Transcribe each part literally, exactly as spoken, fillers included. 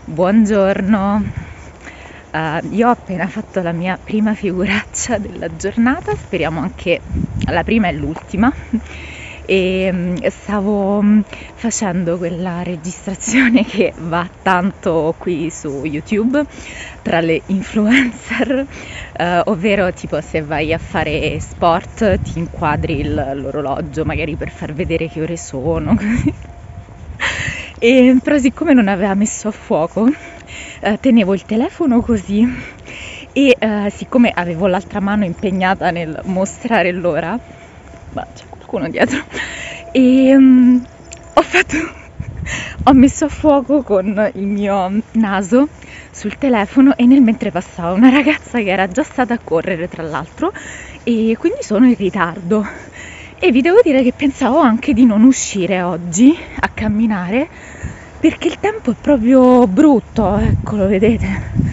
Buongiorno. Uh, io ho appena fatto la mia prima figuraccia della giornata, speriamo anche la prima e l'ultima. E um, stavo um, facendo quella registrazione che va tanto qui su YouTube tra le influencer, uh, ovvero tipo se vai a fare sport ti inquadri il, l'orologio magari per far vedere che ore sono. E, però siccome non aveva messo a fuoco, eh, tenevo il telefono così e eh, siccome avevo l'altra mano impegnata nel mostrare l'ora, ma c'è qualcuno dietro, e um, ho fatto, ho messo a fuoco con il mio naso sul telefono e nel mentre passava una ragazza che era già stata a correre tra l'altro e quindi sono in ritardo. E vi devo dire che pensavo anche di non uscire oggi a camminare perché il tempo è proprio brutto, ecco, lo vedete,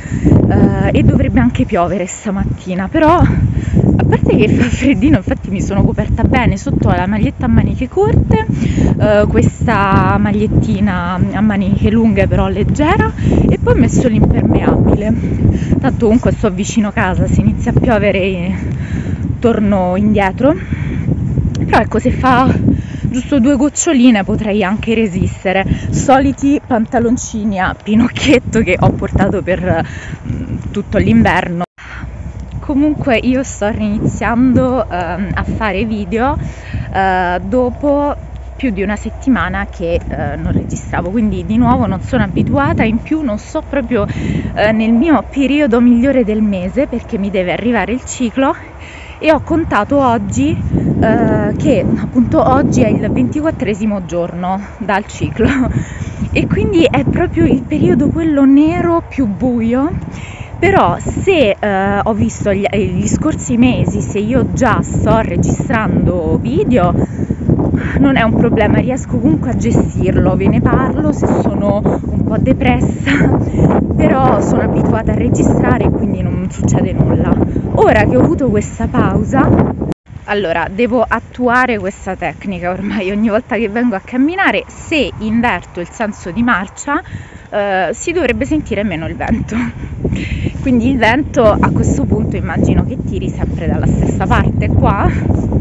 uh, e dovrebbe anche piovere stamattina, però a parte che fa freddino, infatti mi sono coperta bene, sotto la maglietta a maniche corte, uh, questa magliettina a maniche lunghe però leggera e poi ho messo l'impermeabile, tanto comunque sto vicino casa, se inizia a piovere torno indietro. Però ecco, se fa giusto due goccioline potrei anche resistere. Soliti pantaloncini a pinocchietto che ho portato per mh, tutto l'inverno. Comunque io sto riniziando ehm, a fare video eh, dopo più di una settimana che eh, non registravo, quindi di nuovo non sono abituata, in più non sto proprio eh, nel mio periodo migliore del mese perché mi deve arrivare il ciclo e ho contato oggi eh, che appunto oggi è il ventiquattresimo giorno dal ciclo e quindi è proprio il periodo quello nero più buio. Però se eh, ho visto gli, gli scorsi mesi, se io già sto registrando video, non è un problema, riesco comunque a gestirlo, ve ne parlo se sono un po' depressa, però sono abituata a registrare e quindi non succede nulla. Ora che ho avuto questa pausa, allora devo attuare questa tecnica ormai ogni volta che vengo a camminare, se inverto il senso di marcia eh, si dovrebbe sentire meno il vento. Quindi il vento a questo punto immagino che tiri sempre dalla stessa parte qua,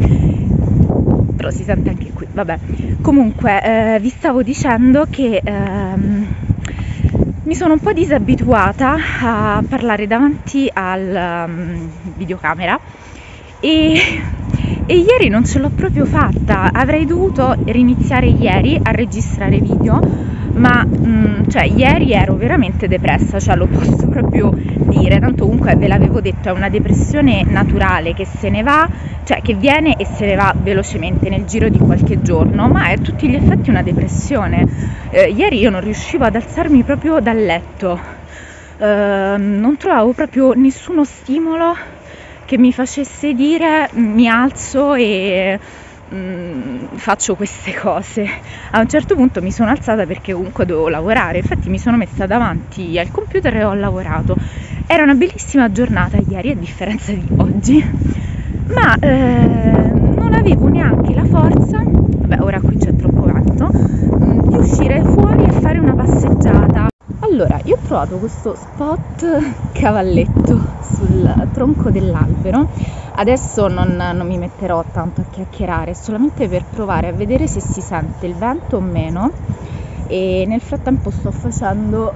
però si sente anche qui, vabbè. Comunque eh, vi stavo dicendo che ehm, mi sono un po' disabituata a parlare davanti al um, videocamera e, e ieri non ce l'ho proprio fatta, avrei dovuto riniziare ieri a registrare video, ma mh, cioè ieri ero veramente depressa, cioè lo posso proprio dire, tanto comunque ve l'avevo detto, è una depressione naturale che se ne va, cioè che viene e se ne va velocemente nel giro di qualche giorno, ma è a tutti gli effetti una depressione. Eh, ieri io non riuscivo ad alzarmi proprio dal letto, eh, non trovavo proprio nessuno stimolo che mi facesse dire mi alzo e mh, faccio queste cose. A un certo punto mi sono alzata perché comunque dovevo lavorare, infatti mi sono messa davanti al computer e ho lavorato. Era una bellissima giornata ieri a differenza di oggi, ma eh, non avevo neanche la forza, vabbè ora qui c'è troppo vento, mh, di uscire fuori e fare una passeggiata. Allora, io ho trovato questo spot cavalletto sul tronco dell'albero, adesso non, non mi metterò tanto a chiacchierare, solamente per provare a vedere se si sente il vento o meno e nel frattempo sto facendo,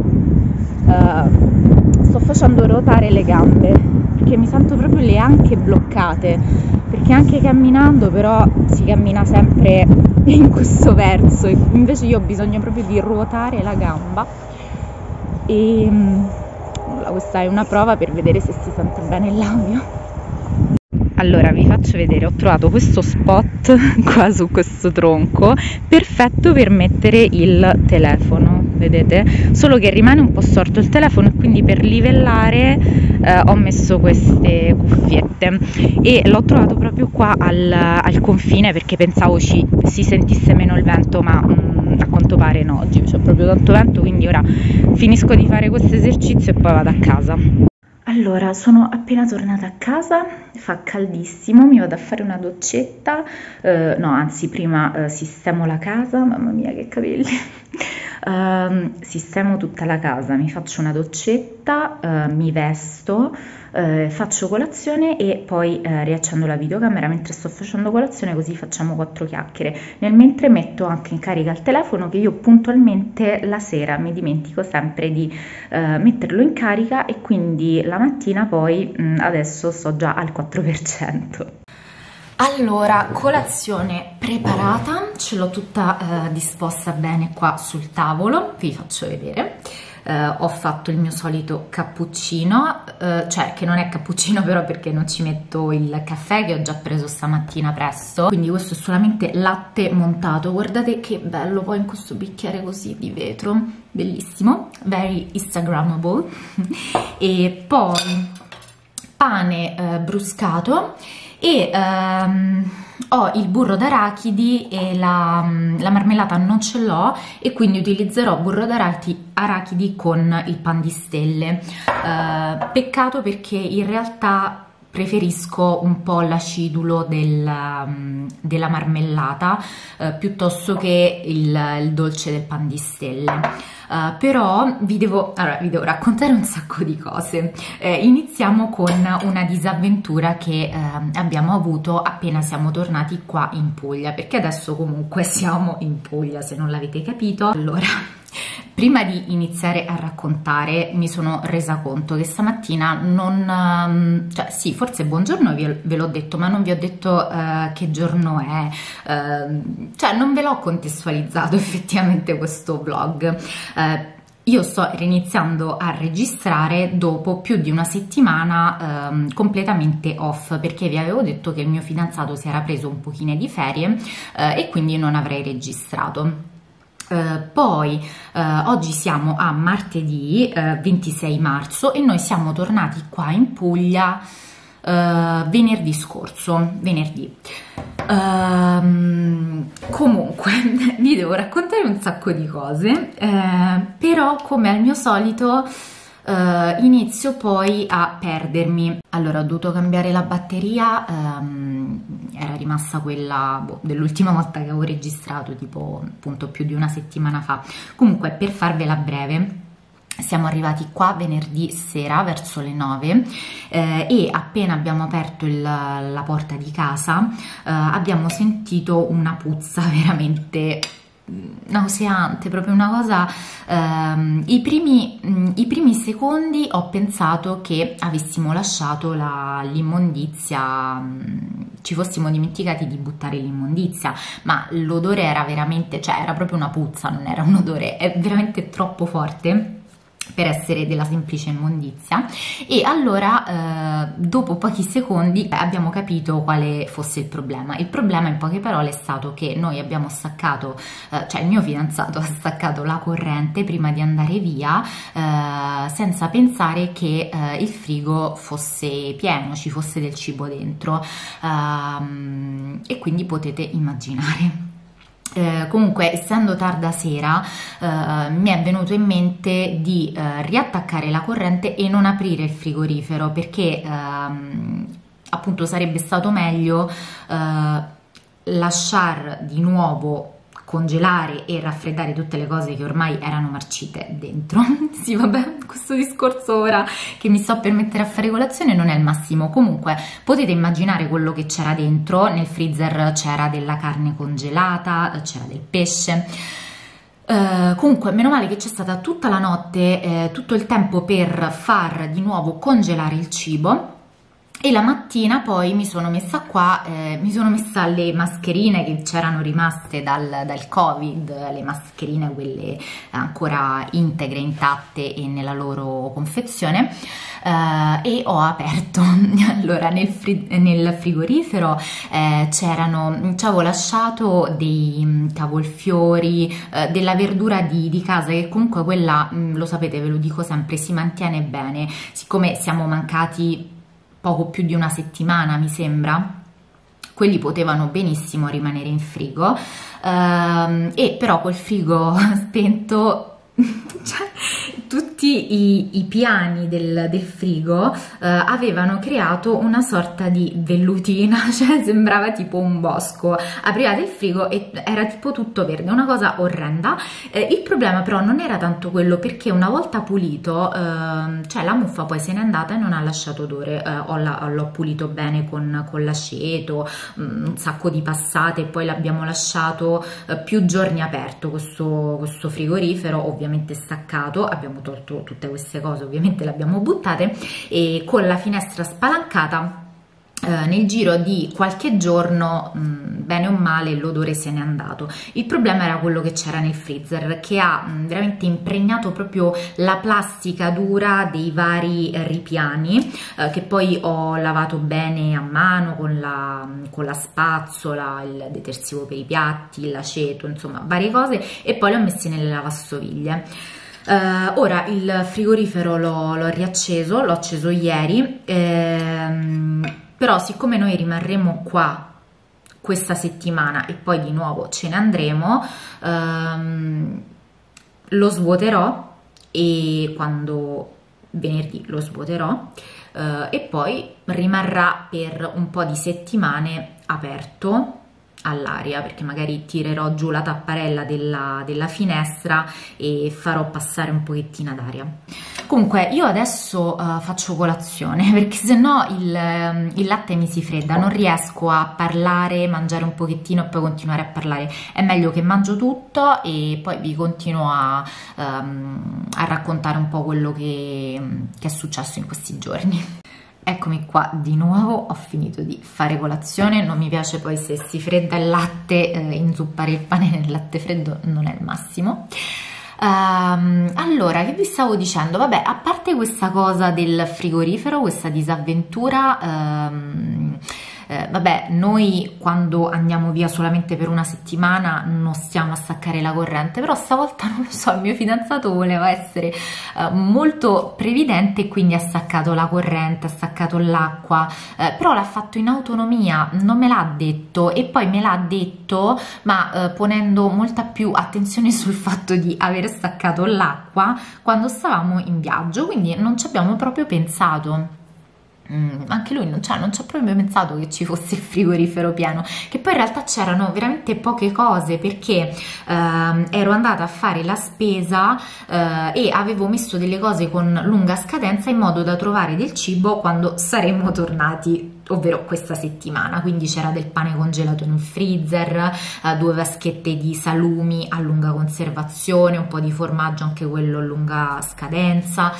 uh, sto facendo ruotare le gambe perché mi sento proprio le anche bloccate, perché anche camminando però si cammina sempre in questo verso e invece io ho bisogno proprio di ruotare la gamba. E questa è una prova per vedere se si sente bene l'audio. Allora vi faccio vedere, ho trovato questo spot qua su questo tronco perfetto per mettere il telefono, vedete? Solo che rimane un po' storto il telefono e quindi per livellare eh, ho messo queste cuffiette e l'ho trovato proprio qua al, al confine perché pensavo ci, si sentisse meno il vento, ma mh, a quanto pare no, oggi c'è proprio tanto vento, quindi ora finisco di fare questo esercizio e poi vado a casa. Allora, sono appena tornata a casa, fa caldissimo, mi vado a fare una doccetta, eh, no anzi prima eh, sistemo la casa, mamma mia che capelli, ehm, sistemo tutta la casa, mi faccio una doccetta, eh, mi vesto, eh, faccio colazione e poi eh, riaccendo la videocamera mentre sto facendo colazione, così facciamo quattro chiacchiere. Nel mentre metto anche in carica il telefono, che io puntualmente la sera mi dimentico sempre di eh, metterlo in carica, e quindi la mattina poi mh, adesso sto già al quattro per cento. Allora, colazione preparata, ce l'ho tutta eh, disposta bene qua sul tavolo, vi faccio vedere. Eh, ho fatto il mio solito cappuccino, eh, cioè che non è cappuccino però, perché non ci metto il caffè che ho già preso stamattina presto, quindi questo è solamente latte montato. Guardate che bello poi in questo bicchiere così di vetro, bellissimo, very instagrammable. E poi pane eh, bruscato, e ehm, ho il burro d'arachidi e la, la marmellata non ce l'ho, e quindi utilizzerò burro d'arachidi con il pan di stelle. Eh, peccato, perché in realtà preferisco un po' l'acidulo del, della marmellata eh, piuttosto che il, il dolce del pan di stelle. Uh, però vi devo, allora, vi devo raccontare un sacco di cose. Eh, iniziamo con una disavventura che eh, abbiamo avuto appena siamo tornati qua in Puglia, perché adesso comunque siamo in Puglia, se non l'avete capito. Allora, prima di iniziare a raccontare, mi sono resa conto che stamattina non, cioè sì, forse buongiorno ve l'ho detto, ma non vi ho detto uh, che giorno è, uh, cioè non ve l'ho contestualizzato effettivamente questo vlog. Uh, io sto iniziando a registrare dopo più di una settimana um, completamente off, perché vi avevo detto che il mio fidanzato si era preso un pochino di ferie uh, e quindi non avrei registrato. Uh, poi uh, oggi siamo a martedì uh, ventisei marzo e noi siamo tornati qua in Puglia uh, venerdì scorso, venerdì. Uh, comunque vi devo raccontare un sacco di cose, uh, però come al mio solito uh, inizio poi a perdermi. Allora, ho dovuto cambiare la batteria, um, era rimasta quella boh, dell'ultima volta che avevo registrato, tipo appunto più di una settimana fa. Comunque, per farvela breve, siamo arrivati qua venerdì sera verso le nove eh, e appena abbiamo aperto il, la porta di casa eh, abbiamo sentito una puzza veramente nauseante, proprio una cosa. ehm, i, primi, mh, i primi secondi ho pensato che avessimo lasciato l'immondizia, ci fossimo dimenticati di buttare l'immondizia, ma l'odore era veramente, cioè era proprio una puzza, non era un odore, è veramente troppo forte per essere della semplice immondizia. E allora eh, dopo pochi secondi abbiamo capito quale fosse il problema. Il problema, in poche parole, è stato che noi abbiamo staccato, eh, cioè il mio fidanzato ha staccato la corrente prima di andare via eh, senza pensare che eh, il frigo fosse pieno, ci fosse del cibo dentro, ehm, e quindi potete immaginare. Eh, comunque, essendo tarda sera, eh, mi è venuto in mente di eh, riattaccare la corrente e non aprire il frigorifero, perché ehm, appunto sarebbe stato meglio eh, lasciar di nuovo congelare e raffreddare tutte le cose che ormai erano marcite dentro. Sì, vabbè, questo discorso ora che mi sto per mettere a fare colazione non è il massimo. Comunque potete immaginare quello che c'era dentro. Nel freezer c'era della carne congelata, c'era del pesce. Uh, comunque meno male che c'è stata tutta la notte, eh, tutto il tempo per far di nuovo congelare il cibo. E la mattina poi mi sono messa qua, eh, mi sono messa le mascherine che c'erano rimaste dal, dal Covid, le mascherine quelle ancora integre, intatte e nella loro confezione, eh, e ho aperto. Allora nel, fri nel frigorifero eh, c'erano, ci avevo lasciato dei cavolfiori, eh, della verdura di, di casa, che comunque quella, mh, lo sapete, ve lo dico sempre, si mantiene bene. Siccome siamo mancati poco più di una settimana, mi sembra, quelli potevano benissimo rimanere in frigo, ehm, e però col frigo spento, cioè, tu, tutti i, i piani del, del frigo eh, avevano creato una sorta di vellutina, cioè sembrava tipo un bosco. Aprivate il frigo e era tipo tutto verde, una cosa orrenda. Eh, il problema però non era tanto quello, perché una volta pulito, eh, cioè la muffa poi se n'è andata e non ha lasciato odore. Eh, l'ho pulito bene con, con l'aceto, un sacco di passate, e poi l'abbiamo lasciato eh, più giorni aperto questo, questo frigorifero, ovviamente staccato. Abbiamo tolto tutte queste cose, ovviamente le abbiamo buttate, e con la finestra spalancata eh, nel giro di qualche giorno, mh, bene o male, l'odore se n'è andato. Il problema era quello che c'era nel freezer, che ha mh, veramente impregnato proprio la plastica dura dei vari eh, ripiani, eh, che poi ho lavato bene a mano con la, con la spazzola, il detersivo per i piatti, l'aceto, insomma varie cose, e poi le ho messe nelle lavastoviglie. Uh, ora il frigorifero l'ho riacceso, l'ho acceso ieri, ehm, però siccome noi rimarremo qua questa settimana e poi di nuovo ce ne andremo, ehm, lo svuoterò, e quando venerdì lo svuoterò, eh, e poi rimarrà per un po' di settimane aperto all'aria, perché magari tirerò giù la tapparella della, della finestra e farò passare un pochettino d'aria. Comunque io adesso uh, faccio colazione, perché sennò il, il latte mi si fredda, non riesco a parlare, mangiare un pochettino e poi continuare a parlare. È meglio che mangio tutto e poi vi continuo a, um, a raccontare un po' quello che, che è successo in questi giorni. Eccomi qua di nuovo, ho finito di fare colazione. Non mi piace poi se si fredda il latte, eh, inzuppare il pane nel latte freddo non è il massimo. Um, allora, che vi stavo dicendo? Vabbè, a parte questa cosa del frigorifero, questa disavventura, um, eh, vabbè, noi quando andiamo via solamente per una settimana non stiamo a staccare la corrente, però stavolta non lo so, il mio fidanzato voleva essere eh, molto previdente e quindi ha staccato la corrente, ha staccato l'acqua, eh, però l'ha fatto in autonomia, non me l'ha detto, e poi me l'ha detto ma eh, ponendo molta più attenzione sul fatto di aver staccato l'acqua quando stavamo in viaggio, quindi non ci abbiamo proprio pensato. Mm, anche lui non, cioè, non ci ha proprio pensato che ci fosse il frigorifero pieno, che poi in realtà c'erano veramente poche cose, perché ehm, ero andata a fare la spesa eh, e avevo messo delle cose con lunga scadenza in modo da trovare del cibo quando saremmo tornati, ovvero questa settimana. Quindi c'era del pane congelato in un freezer, eh, due vaschette di salumi a lunga conservazione, un po' di formaggio, anche quello a lunga scadenza.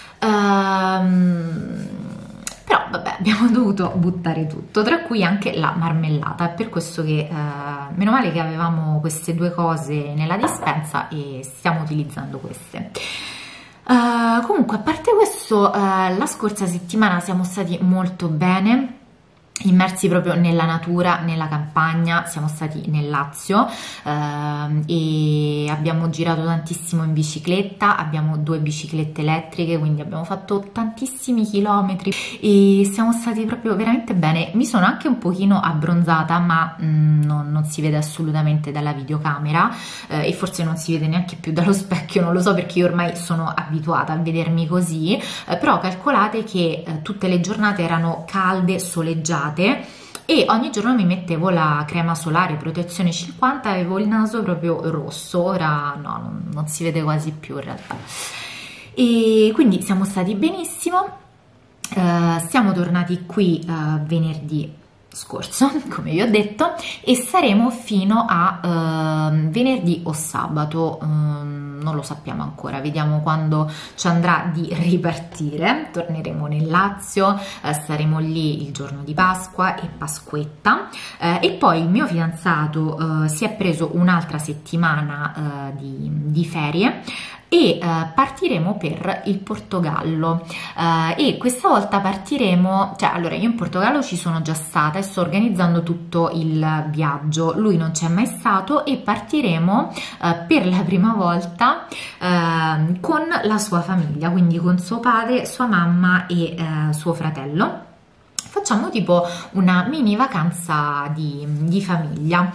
ehm Però vabbè, abbiamo dovuto buttare tutto, tra cui anche la marmellata. È per questo che eh, meno male che avevamo queste due cose nella dispensa e stiamo utilizzando queste. Uh, comunque, a parte questo, uh, la scorsa settimana siamo stati molto bene, immersi proprio nella natura, nella campagna. Siamo stati nel Lazio eh, e abbiamo girato tantissimo in bicicletta, abbiamo due biciclette elettriche, quindi abbiamo fatto tantissimi chilometri e siamo stati proprio veramente bene. Mi sono anche un pochino abbronzata, ma mh, non, non si vede assolutamente dalla videocamera eh, e forse non si vede neanche più dallo specchio, non lo so, perché io ormai sono abituata a vedermi così, eh, però calcolate che eh, tutte le giornate erano calde, soleggiate, e ogni giorno mi mettevo la crema solare protezione cinquanta, avevo il naso proprio rosso. Ora no, non, non si vede quasi più in realtà. E quindi siamo stati benissimo. Uh, siamo tornati qui uh, venerdì scorso, come vi ho detto, e saremo fino a uh, venerdì o sabato, um, non lo sappiamo ancora, vediamo quando ci andrà di ripartire. Torneremo nel Lazio, uh, staremo lì il giorno di Pasqua e Pasquetta, uh, e poi il mio fidanzato uh, si è preso un'altra settimana uh, di, di ferie e uh, partiremo per il Portogallo, uh, e questa volta partiremo, cioè allora io in Portogallo ci sono già stata e sto organizzando tutto il viaggio, lui non c'è mai stato, e partiremo uh, per la prima volta uh, con la sua famiglia, quindi con suo padre, sua mamma e uh, suo fratello. facciamo tipo una mini vacanza di, di famiglia,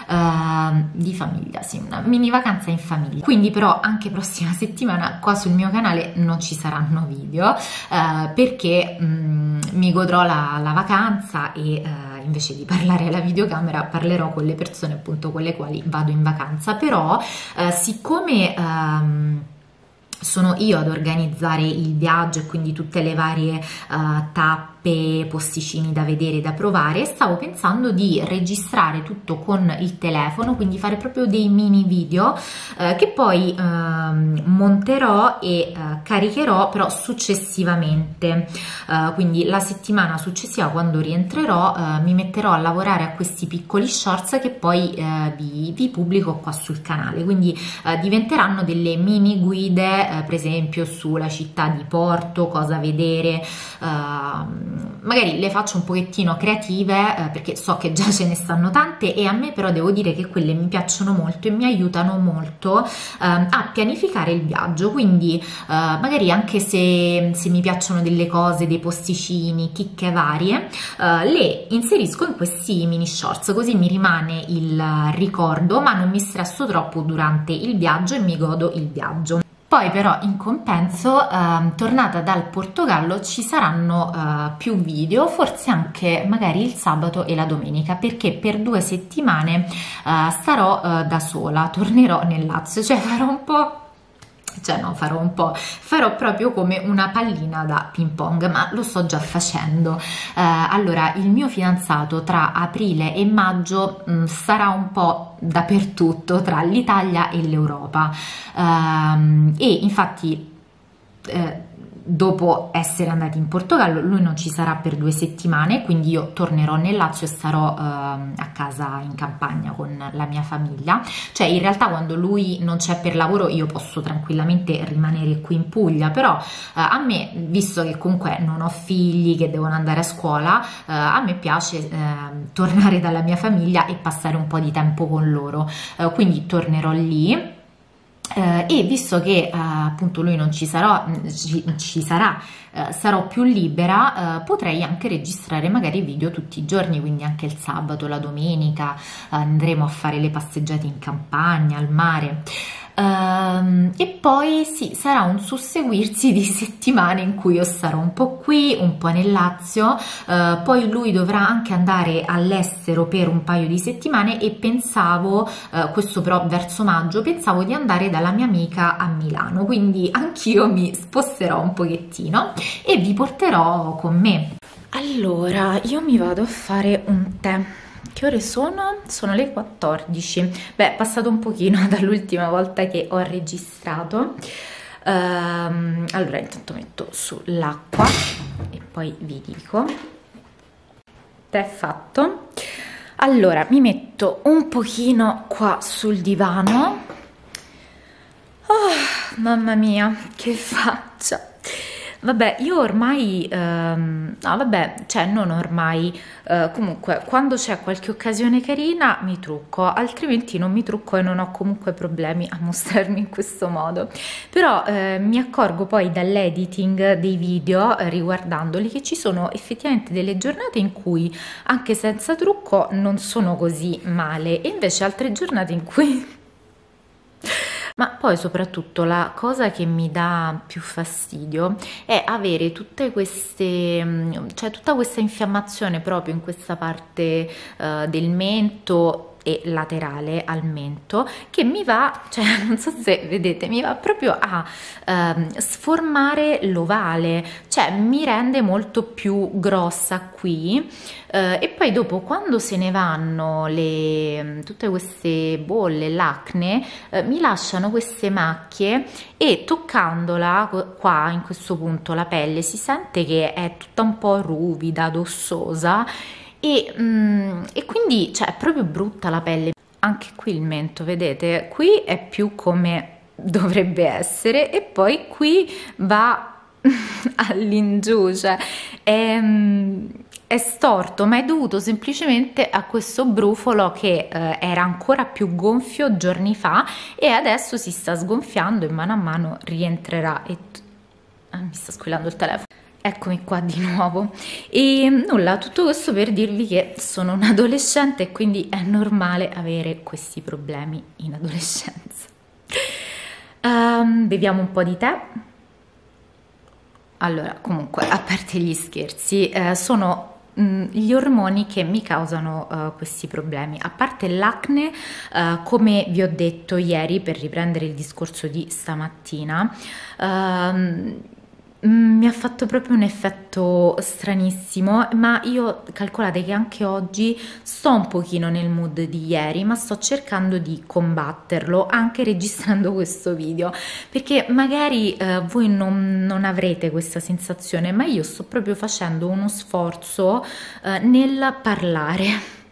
uh, di famiglia, sì, una mini vacanza in famiglia. Quindi però anche prossima settimana qua sul mio canale non ci saranno video, uh, perché um, mi godrò la, la vacanza e uh, invece di parlare alla videocamera parlerò con le persone appunto con le quali vado in vacanza. Però uh, siccome um, sono io ad organizzare il viaggio e quindi tutte le varie uh, tappe, posticini da vedere, da provare, stavo pensando di registrare tutto con il telefono, quindi fare proprio dei mini video uh, che poi uh, monterò e uh, caricherò però successivamente. Uh, quindi la settimana successiva, quando rientrerò, uh, mi metterò a lavorare a questi piccoli shorts che poi uh, vi, vi pubblico qua sul canale. Quindi uh, diventeranno delle mini guide, uh, per esempio sulla città di Porto, cosa vedere. Uh, magari le faccio un pochettino creative, eh, perché so che già ce ne stanno tante, e a me però devo dire che quelle mi piacciono molto e mi aiutano molto eh, a pianificare il viaggio. Quindi eh, magari anche se, se mi piacciono delle cose, dei posticini, chicche varie, eh, le inserisco in questi mini shorts, così mi rimane il ricordo, ma non mi stresso troppo durante il viaggio e mi godo il viaggio. Poi però in compenso, eh, tornata dal Portogallo, ci saranno eh, più video, forse anche magari il sabato e la domenica, perché per due settimane eh, starò eh, da sola, tornerò nel Lazio, cioè farò un po'... cioè no, farò un po', farò proprio come una pallina da ping pong, ma lo sto già facendo. Eh, allora, il mio fidanzato tra aprile e maggio mh, sarà un po' dappertutto, tra l'Italia e l'Europa, eh, e infatti eh, dopo essere andati in Portogallo lui non ci sarà per due settimane, quindi io tornerò nel Lazio e starò eh, a casa in campagna con la mia famiglia. Cioè in realtà quando lui non c'è per lavoro io posso tranquillamente rimanere qui in Puglia, però eh, a me, visto che comunque non ho figli che devono andare a scuola, eh, a me piace eh, tornare dalla mia famiglia e passare un po' di tempo con loro, eh, quindi tornerò lì. Uh, e visto che uh, appunto lui non ci sarà, ci, ci sarà uh, sarò più libera, uh, potrei anche registrare magari video tutti i giorni, quindi anche il sabato, la domenica, uh, andremo a fare le passeggiate in campagna, al mare. Uh, e poi sì, sarà un susseguirsi di settimane in cui io sarò un po' qui, un po' nel Lazio, uh, poi lui dovrà anche andare all'estero per un paio di settimane e pensavo, uh, questo però verso maggio, pensavo di andare dalla mia amica a Milano, quindi anch'io mi sposterò un pochettino e vi porterò con me. Allora, io mi vado a fare un tè. Che ore sono? Sono le quattordici. Beh, è passato un pochino dall'ultima volta che ho registrato. Um, allora, intanto metto sull'acqua e poi vi dico. Tè fatto. Allora, mi metto un pochino qua sul divano. Oh, mamma mia, che faccia! Vabbè, io ormai, ehm, no vabbè, cioè non ormai, eh, comunque quando c'è qualche occasione carina mi trucco, altrimenti non mi trucco e non ho comunque problemi a mostrarmi in questo modo. Però eh, mi accorgo poi dall'editing dei video, eh, riguardandoli, che ci sono effettivamente delle giornate in cui anche senza trucco non sono così male, e invece altre giornate in cui... Ma poi soprattutto la cosa che mi dà più fastidio è avere tutte queste, cioè tutta questa infiammazione proprio in questa parte uh, del mento e laterale al mento, che mi va, cioè non so se vedete, mi va proprio a ehm, sformare l'ovale, cioè mi rende molto più grossa qui, eh, e poi dopo quando se ne vanno le, tutte queste bolle, l'acne, eh, mi lasciano queste macchie, e toccandola qua in questo punto la pelle si sente che è tutta un po' ruvida, adossosa. E, mm, e quindi cioè, è proprio brutta la pelle. Anche qui il mento, vedete, qui è più come dovrebbe essere e poi qui va all'ingiù, cioè è, è storto, ma è dovuto semplicemente a questo brufolo che eh, era ancora più gonfio giorni fa e adesso si sta sgonfiando e mano a mano rientrerà. E ah, mi sta squillando il telefono. Eccomi qua di nuovo e nulla, tutto questo per dirvi che sono un adolescente e quindi è normale avere questi problemi in adolescenza. Um, beviamo un po' di tè. Allora, comunque, a parte gli scherzi, eh, sono mh, gli ormoni che mi causano uh, questi problemi. A parte l'acne, uh, come vi ho detto ieri, per riprendere il discorso di stamattina, uh, mi ha fatto proprio un effetto stranissimo, ma io calcolate che anche oggi sto un pochino nel mood di ieri, ma sto cercando di combatterlo anche registrando questo video, perché magari eh, voi non, non avrete questa sensazione, ma io sto proprio facendo uno sforzo eh, nel parlare.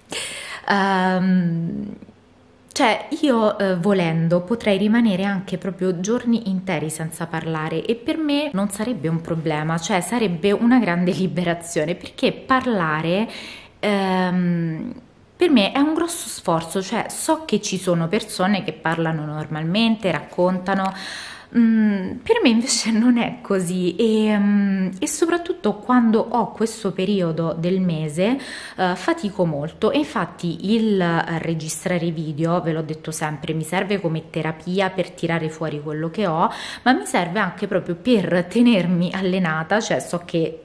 Um, Cioè, io eh, volendo potrei rimanere anche proprio giorni interi senza parlare e per me non sarebbe un problema, cioè sarebbe una grande liberazione, perché parlare ehm, per me è un grosso sforzo, cioè so che ci sono persone che parlano normalmente, raccontano. Mm, per me invece non è così e, mm, e soprattutto quando ho questo periodo del mese uh, fatico molto e infatti il uh, registrare video, ve l'ho detto sempre, mi serve come terapia per tirare fuori quello che ho, ma mi serve anche proprio per tenermi allenata, cioè so che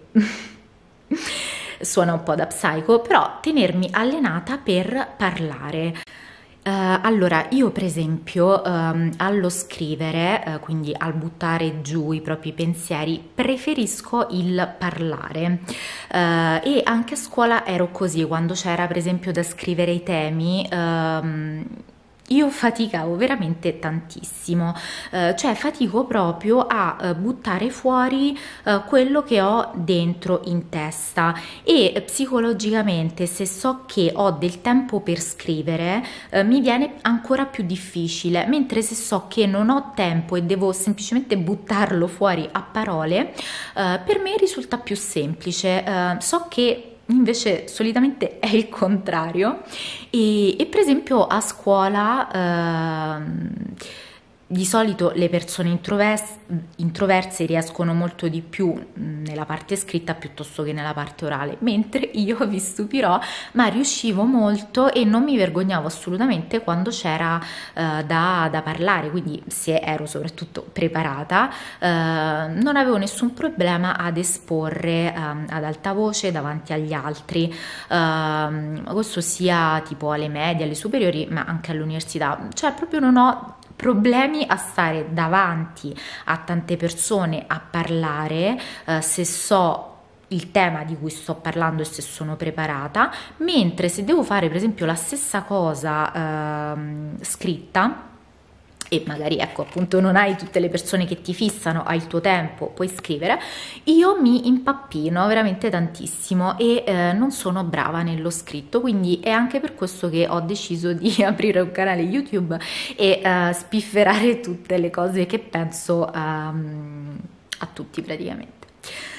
suona un po' da psico, però tenermi allenata per parlare. Uh, allora, io per esempio um, allo scrivere, uh, quindi al buttare giù i propri pensieri, preferisco il parlare uh, e anche a scuola ero così, quando c'era per esempio da scrivere i temi. Um, Io faticavo veramente tantissimo, eh, cioè fatico proprio a eh, buttare fuori eh, quello che ho dentro in testa e eh, psicologicamente se so che ho del tempo per scrivere eh, mi viene ancora più difficile, mentre se so che non ho tempo e devo semplicemente buttarlo fuori a parole, eh, per me risulta più semplice, eh, so che invece solitamente è il contrario e, e per esempio a scuola ehm, di solito le persone introverse, introverse riescono molto di più nella parte scritta piuttosto che nella parte orale, mentre io vi stupirò ma riuscivo molto e non mi vergognavo assolutamente quando c'era eh, da, da parlare, quindi se ero soprattutto preparata eh, non avevo nessun problema ad esporre eh, ad alta voce davanti agli altri, eh, questo sia tipo alle medie, alle superiori ma anche all'università, cioè proprio non ho problemi a stare davanti a tante persone a parlare eh, se so il tema di cui sto parlando e se sono preparata, mentre se devo fare per esempio la stessa cosa eh, scritta e magari ecco appunto non hai tutte le persone che ti fissano, hai il tuo tempo, puoi scrivere, io mi impappino veramente tantissimo e eh, non sono brava nello scritto, quindi è anche per questo che ho deciso di aprire un canale YouTube e uh, spifferare tutte le cose che penso um, a tutti praticamente.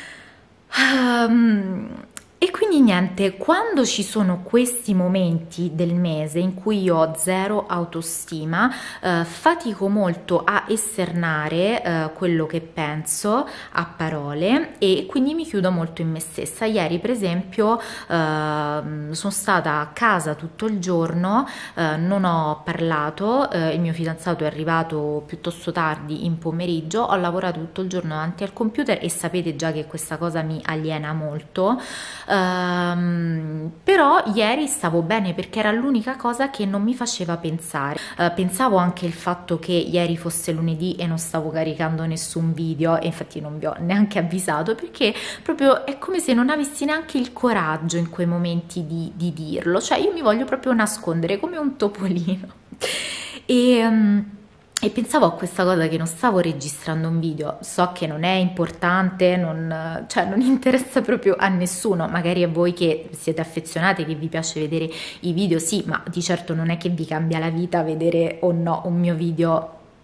Um, E quindi niente, quando ci sono questi momenti del mese in cui io ho zero autostima, eh, fatico molto a esternare eh, quello che penso a parole e quindi mi chiudo molto in me stessa. Ieri per esempio eh, sono stata a casa tutto il giorno, eh, non ho parlato, eh, il mio fidanzato è arrivato piuttosto tardi in pomeriggio, ho lavorato tutto il giorno davanti al computer e sapete già che questa cosa mi aliena molto. Um, però ieri stavo bene perché era l'unica cosa che non mi faceva pensare. Uh, pensavo anche il fatto che ieri fosse lunedì e non stavo caricando nessun video e infatti non vi ho neanche avvisato perché proprio è come se non avessi neanche il coraggio in quei momenti di, di dirlo, cioè io mi voglio proprio nascondere come un topolino e... Um, E pensavo a questa cosa che non stavo registrando un video, so che non è importante, non, cioè non interessa proprio a nessuno, magari a voi che siete affezionati, che vi piace vedere i video, sì, ma di certo non è che vi cambia la vita vedere o no un mio video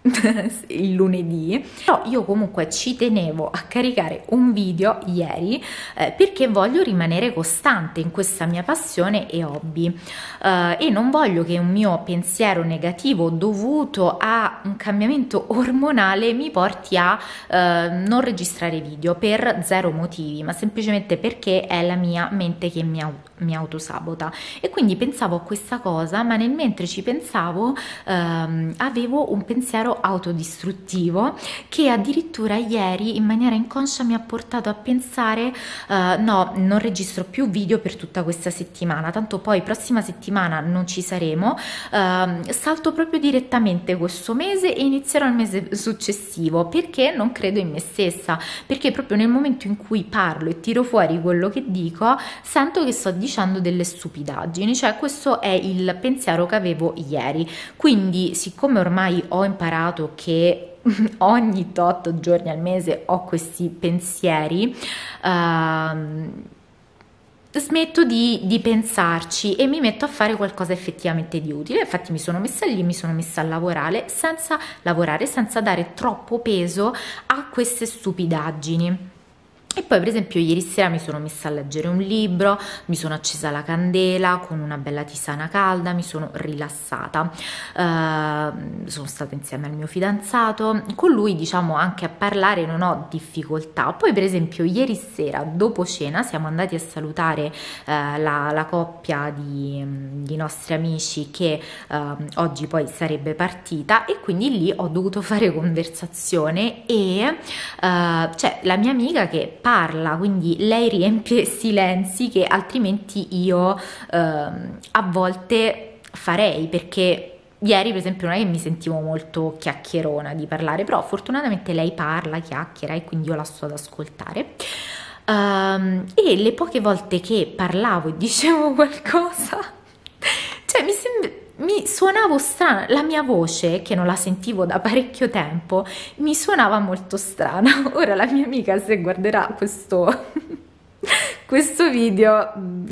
il lunedì, però io comunque ci tenevo a caricare un video ieri eh, perché voglio rimanere costante in questa mia passione e hobby eh, e non voglio che un mio pensiero negativo dovuto a un cambiamento ormonale mi porti a eh, non registrare video per zero motivi, ma semplicemente perché è la mia mente che mi, au- mi autosabota. E quindi pensavo a questa cosa, ma nel mentre ci pensavo ehm, avevo un pensiero autodistruttivo che addirittura ieri in maniera inconscia mi ha portato a pensare uh, no, non registro più video per tutta questa settimana, tanto poi prossima settimana non ci saremo, uh, salto proprio direttamente questo mese e inizierò il mese successivo perché non credo in me stessa, perché proprio nel momento in cui parlo e tiro fuori quello che dico sento che sto dicendo delle stupidaggini, cioè questo è il pensiero che avevo ieri. Quindi siccome ormai ho imparato che ogni tot giorni al mese ho questi pensieri, uh, smetto di, di pensarci e mi metto a fare qualcosa effettivamente di utile. Infatti mi sono messa lì, mi sono messa a lavorare senza lavorare, senza dare troppo peso a queste stupidaggini. E poi per esempio ieri sera mi sono messa a leggere un libro, mi sono accesa la candela con una bella tisana calda, mi sono rilassata, uh, sono stata insieme al mio fidanzato, con lui diciamo anche a parlare non ho difficoltà. Poi per esempio ieri sera dopo cena siamo andati a salutare uh, la, la coppia di, di nostri amici che uh, oggi poi sarebbe partita e quindi lì ho dovuto fare conversazione e uh, c'è la mia amica che parla, quindi lei riempie silenzi che altrimenti io eh, a volte farei, perché ieri per esempio non è che mi sentivo molto chiacchierona di parlare, però fortunatamente lei parla, chiacchiera e quindi io la sto ad ascoltare. Um, e le poche volte che parlavo e dicevo qualcosa, cioè mi sembra mi suonavo strana, la mia voce che non la sentivo da parecchio tempo mi suonava molto strana. Ora la mia amica se guarderà questo questo video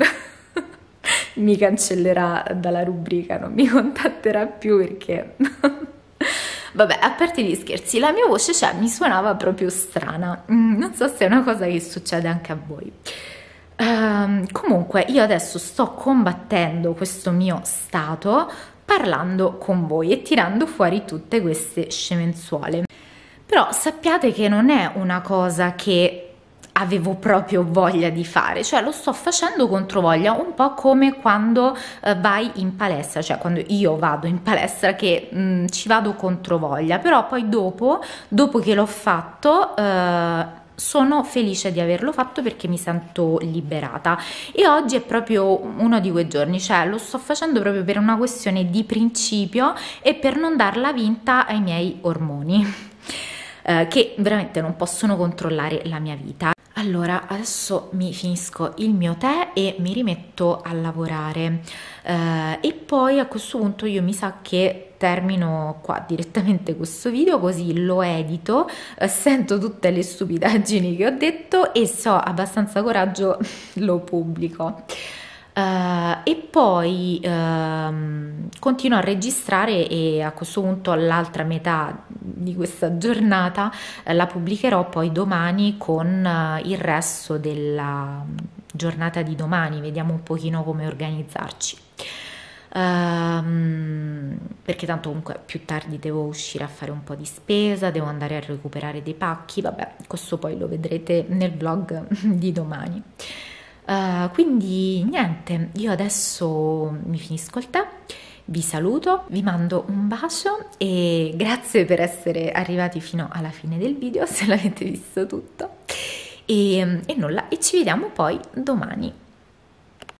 mi cancellerà dalla rubrica, non mi contatterà più perché vabbè, a parte gli scherzi, la mia voce cioè mi suonava proprio strana. Mm, non so se è una cosa che succede anche a voi. Um, comunque io adesso sto combattendo questo mio stato parlando con voi e tirando fuori tutte queste scemenzuole, però sappiate che non è una cosa che avevo proprio voglia di fare, cioè lo sto facendo contro voglia, un po' come quando uh, vai in palestra, cioè quando io vado in palestra che mh, ci vado contro voglia, però poi dopo, dopo che l'ho fatto uh, sono felice di averlo fatto perché mi sento liberata e oggi è proprio uno di quei giorni, cioè lo sto facendo proprio per una questione di principio e per non darla vinta ai miei ormoni eh, che veramente non possono controllare la mia vita. Allora adesso mi finisco il mio tè e mi rimetto a lavorare eh, e poi a questo punto io mi sa che termino qua direttamente questo video, così lo edito, eh, sento tutte le stupidaggini che ho detto e se ho abbastanza coraggio lo pubblico. Uh, e poi uh, continuo a registrare e a questo punto l'altra metà di questa giornata uh, la pubblicherò poi domani con uh, il resto della giornata di domani, vediamo un pochino come organizzarci. Um, perché tanto comunque più tardi devo uscire a fare un po' di spesa, devo andare a recuperare dei pacchi, vabbè, questo poi lo vedrete nel vlog di domani. Uh, quindi niente, io adesso mi finisco il tè, vi saluto, vi mando un bacio e grazie per essere arrivati fino alla fine del video se l'avete visto tutto e, e nulla, e ci vediamo poi domani.